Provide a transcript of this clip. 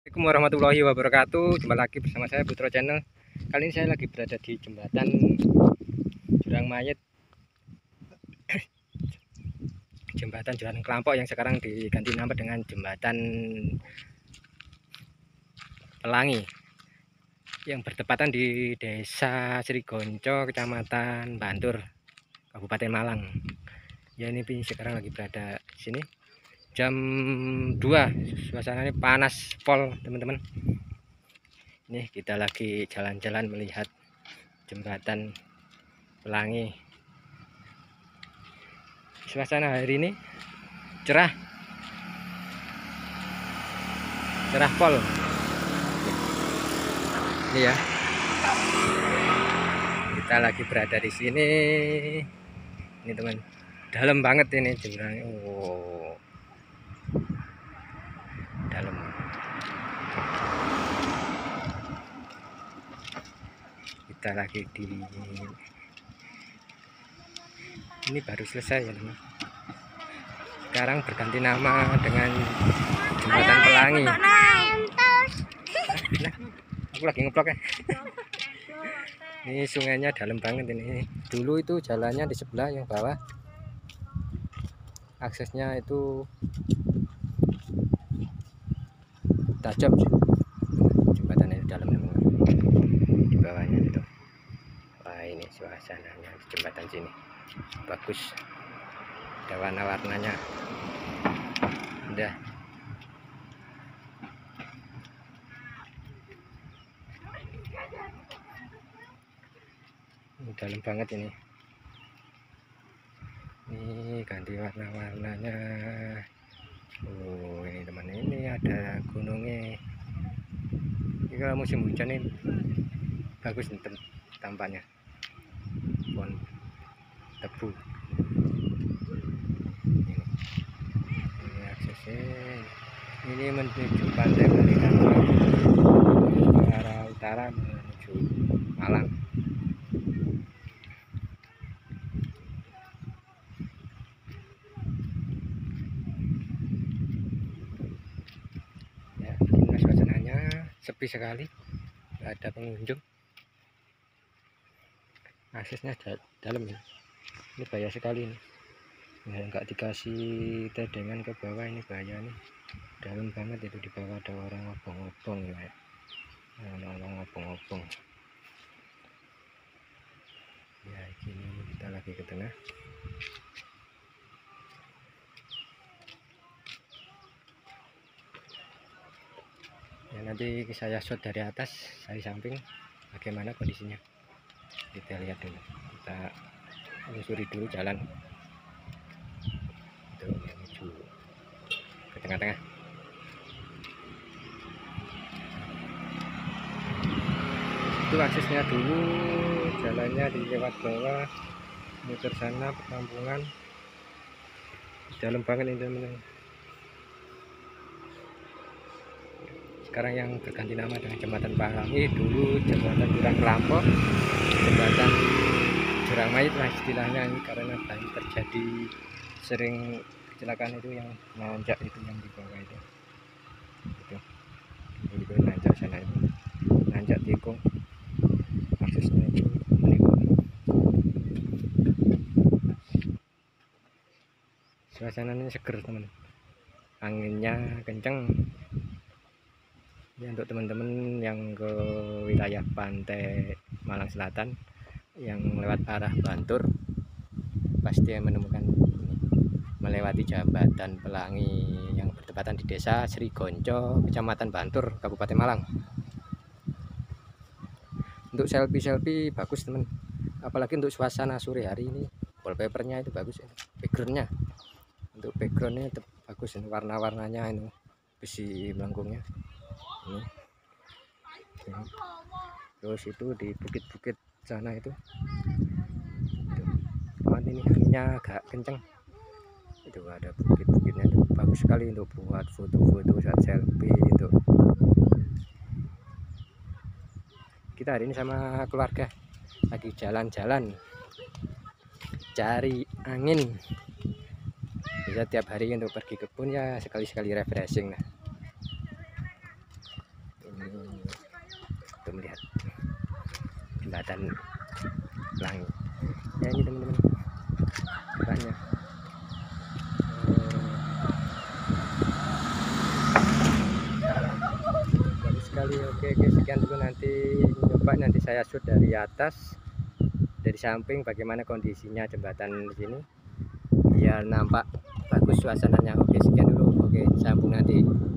Assalamualaikum warahmatullahi wabarakatuh. Jumpa lagi bersama saya Putra Channel. Kali ini saya lagi berada di jembatan Jurang Mayit, jembatan Jurang Kelampok yang sekarang diganti nama dengan jembatan Pelangi, yang bertepatan di Desa Srigonco, Kecamatan Bantur, Kabupaten Malang. Ya, ini sekarang lagi berada di sini. Jam 2, suasananya panas pol, teman-teman. Ini kita lagi jalan-jalan melihat jembatan Pelangi. Suasana hari ini cerah pol. Ini ya, kita lagi berada di sini. Ini teman, dalam banget ini jurang. Oh, dalam. Kita lagi di ini baru selesai ya teman. Sekarang berganti nama dengan jembatan Pelangi. Nah, aku lagi ngeplok ya. Ini sungainya dalam banget ini. Dulu itu jalannya di sebelah yang bawah, aksesnya itu tajam. Jembatan itu dalam teman, di bawahnya itu. Wah, ini suasananya di jembatan sini bagus, ada warna-warnanya. Udah, dalam banget ini ganti warna-warnanya. Oh, ini teman, ini ada gunungnya. Ini kalau musim hujan ini bagus tampaknya, pohon tebu. Ini aksesnya, ini menuju pantai Balikan, ke arah utara menuju Malang. Ya, ini suasananya sepi sekali, nggak ada pengunjung. Aksesnya dalam ya. Ini bahaya sekali ini, nggak dikasih tedengan ke bawah, ini bahaya nih. Dalam banget itu, di bawah ada orang ngobong-ngobong ya, orang ngobong-ngobong ya. Gini kita lagi ke tengah. Ya, nanti saya shot dari atas, dari samping, bagaimana kondisinya kita lihat dulu. Kita menyusuri dulu jalan itu menuju ke tengah-tengah. Itu aksesnya dulu, jalannya di lewat bawah, muter sana, perkampungan. Dalam banget ini teman-teman. Sekarang yang berganti nama dengan jembatan Pelangi. Dulu jembatan Jurang Kelampok, jembatan Jurang Mayit lah istilahnya ini, karena banyak terjadi sering kecelakaan itu yang nanjak itu, yang di bawah itu nanjak sana, itu nanjak tikung. Aksesnya itu menikung. Suasananya seger teman, anginnya kenceng. Ya, untuk teman-teman yang ke wilayah pantai Malang Selatan yang lewat arah Bantur, pasti menemukan ini, melewati jembatan Pelangi yang bertepatan di Desa Srigonco, Kecamatan Bantur, Kabupaten Malang. Untuk selfie bagus teman, apalagi untuk suasana sore hari ini. Wallpapernya itu bagus ya, backgroundnya. Untuk backgroundnya bagus, warna-warnanya ini, besi melengkungnya ini. Terus itu di bukit-bukit sana itu teman, ini anginnya agak kenceng. Itu ada bukit-bukitnya, itu bagus sekali untuk buat foto-foto saat selfie itu. Kita hari ini sama keluarga lagi jalan-jalan cari angin. Bisa tiap hari untuk pergi kebun ya, sekali-sekali refreshing lah. untuk melihat jembatan pelangi ya. Ini teman-teman banyak bagus sekali. Oke, sekian dulu, nanti coba nanti saya shoot dari atas, dari samping, bagaimana kondisinya jembatan di sini biar nampak bagus suasananya. Oke, sekian dulu. Oke, sambung nanti.